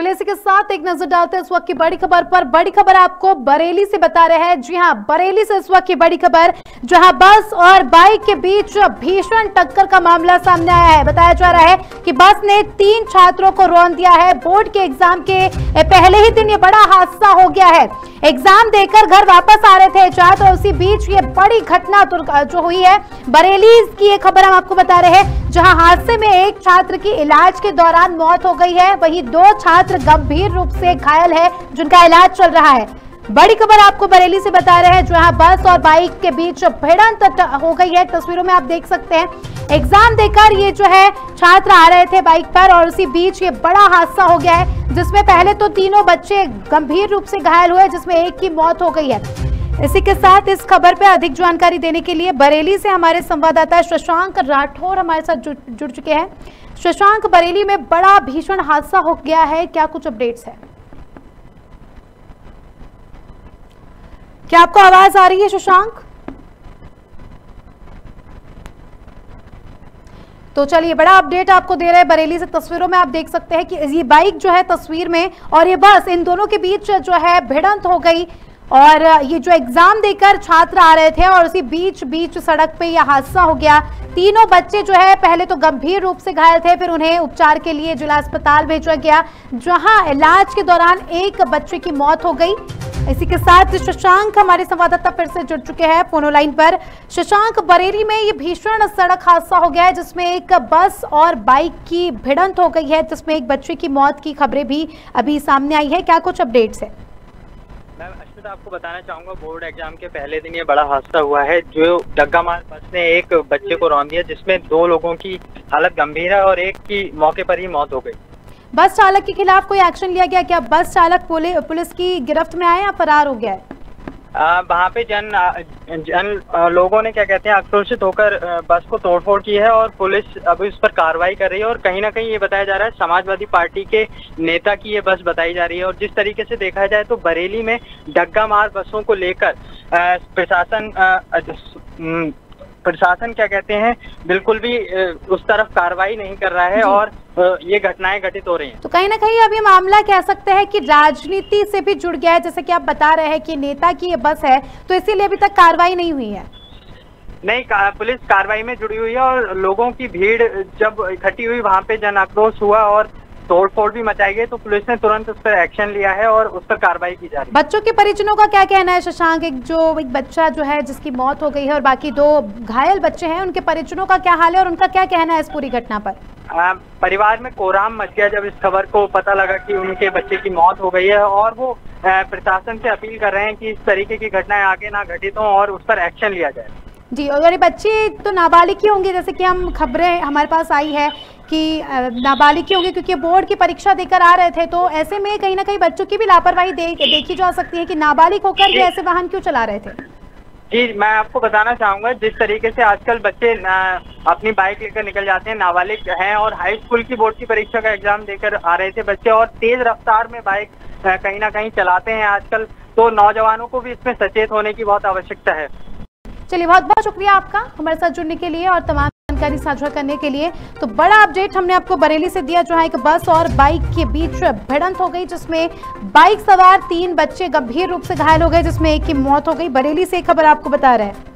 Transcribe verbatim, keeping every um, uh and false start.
चलिए इसी के साथ एक नजर डालते हैं इस वक्त की बड़ी खबर पर। बड़ी खबर आपको बरेली से बता रहे हैं। जी हां, बरेली से इस वक्त की बड़ी खबर, जहां बस और बाइक के बीच भीषण टक्कर का मामला सामने आया है। बताया जा रहा है कि बस ने तीन छात्रों को रौंद दिया है। बोर्ड के एग्जाम के पहले ही दिन ये बड़ा हादसा हो गया है। एग्जाम देकर घर वापस आ रहे थे छात्र और उसी बीच ये बड़ी घटना जो हुई है। बरेली की ये खबर हम आपको बता रहे हैं, जहां हादसे में एक छात्र की इलाज के दौरान मौत हो गई है, वहीं दो छात्र गंभीर रूप से घायल है जिनका इलाज चल रहा है। बड़ी खबर आपको बरेली से बता रहे हैं, जहां बस और बाइक के बीच भिड़ंत हो गई है। तस्वीरों में आप देख सकते हैं, एग्जाम देकर ये जो है छात्र आ रहे थे बाइक पर और उसी बीच ये बड़ा हादसा हो गया है, जिसमें पहले तो तीनों बच्चे गंभीर रूप से घायल हुए, जिसमें एक की मौत हो गई है। इसी के साथ इस खबर पे अधिक जानकारी देने के लिए बरेली से हमारे संवाददाता शशांक राठौर हमारे साथ जुड़, जुड़ चुके हैं। शशांक, बरेली में बड़ा भीषण हादसा हो गया है, क्या कुछ अपडेट्स है? क्या आपको आवाज आ रही है शशांक? तो चलिए बड़ा अपडेट आपको दे रहे हैं बरेली से। तस्वीरों में आप देख सकते हैं कि ये बाइक जो है तस्वीर में और ये बस, इन दोनों के बीच जो है भिड़ंत हो गई और ये जो एग्जाम देकर छात्र आ रहे थे और उसी बीच बीच सड़क पे यह हादसा हो गया। तीनों बच्चे जो है पहले तो गंभीर रूप से घायल थे, फिर उन्हें उपचार के लिए जिला अस्पताल भेजा गया, जहां इलाज के दौरान एक बच्चे की मौत हो गई। इसी के साथ शशांक हमारे संवाददाता फिर से जुड़ चुके हैं फोनो लाइन पर। शशांक, बरेली में ये भीषण सड़क हादसा हो गया है, जिसमें एक बस और बाइक की भिड़ंत हो गई है, जिसमें एक बच्चे की मौत की खबरें भी अभी सामने आई है। क्या कुछ अपडेट्स है? मैं अश्विता आपको बताना चाहूंगा, बोर्ड एग्जाम के पहले दिन ये बड़ा हादसा हुआ है। जो डग्गा मार बस ने एक बच्चे को रौंद दिया, जिसमें दो लोगों की हालत गंभीर है और एक की मौके पर ही मौत हो गई। बस चालक के खिलाफ कोई एक्शन लिया गया क्या? बस चालक पुलिस की गिरफ्त में आया या फरार हो गया है? वहाँ पे जन जन लोगों ने क्या कहते हैं आक्रोशित होकर बस को तोड़फोड़ की है और पुलिस अभी उस पर कार्रवाई कर रही है। और कहीं ना कहीं ये बताया जा रहा है समाजवादी पार्टी के नेता की ये बस बताई जा रही है। और जिस तरीके से देखा जाए तो बरेली में डग्गा मार बसों को लेकर प्रशासन प्रशासन क्या कहते हैं बिल्कुल भी उस तरफ कार्रवाई नहीं कर रहा है और ये घटनाएं घटित हो रही हैं। तो कहीं ना कहीं अब ये मामला कह सकते हैं कि राजनीति से भी जुड़ गया है, जैसे कि आप बता रहे हैं कि नेता की ये बस है, तो इसीलिए अभी तक कार्रवाई नहीं हुई है। नहीं, पुलिस कार्रवाई में जुड़ी हुई है और लोगों की भीड़ जब इकट्ठी हुई वहाँ पे जन आक्रोश हुआ और तोड़फोड़ भी मचाई गई, तो पुलिस ने तुरंत उस पर एक्शन लिया है और उस पर कार्रवाई की जा रही है। बच्चों के परिजनों का क्या कहना है शशांक? एक जो एक बच्चा जो है जिसकी मौत हो गई है और बाकी दो घायल बच्चे हैं, उनके परिजनों का क्या हाल है और उनका क्या कहना है इस पूरी घटना पर? आ, परिवार में कोहराम मच गया जब इस खबर को पता लगा कि उनके बच्चे की मौत हो गई है और वो प्रशासन से अपील कर रहे हैं कि इस तरीके की घटनाएं आगे ना घटित हों और उस पर एक्शन लिया जाए। जी, और ये बच्चे तो नाबालिग ही होंगे, जैसे कि हम खबरें हमारे पास आई है कि नाबालिग ही होंगे, क्योंकि बोर्ड की परीक्षा देकर आ रहे थे। तो ऐसे में कहीं ना कहीं बच्चों की भी लापरवाही देख देखी जा सकती है कि नाबालिग होकर ये ऐसे वाहन क्यों चला रहे थे। जी, मैं आपको बताना चाहूंगा, जिस तरीके से आजकल बच्चे अपनी बाइक लेकर निकल जाते हैं, नाबालिग हैं और हाई स्कूल की बोर्ड की परीक्षा का एग्जाम देकर आ रहे थे बच्चे और तेज रफ्तार में बाइक कहीं ना कहीं चलाते हैं आजकल, तो नौजवानों को भी इसमें सचेत होने की बहुत आवश्यकता है। चलिए, बहुत बहुत शुक्रिया आपका हमारे साथ जुड़ने के लिए और तमाम जानकारी साझा करने के लिए। तो बड़ा अपडेट हमने आपको बरेली से दिया, जहां एक बस और बाइक के बीच भिड़ंत हो गई, जिसमें बाइक सवार तीन बच्चे गंभीर रूप से घायल हो गए, जिसमें एक की मौत हो गई। बरेली से एक खबर आपको बता रहे हैं।